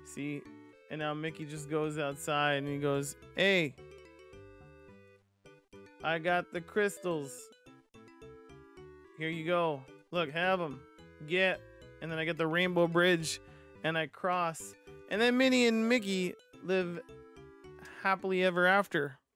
See? And now Mickey just goes outside and he goes, "Hey, I got the crystals. Here you go. Look, have them. Get." And then I get the rainbow bridge and I cross. And then Minnie and Mickey live happily ever after.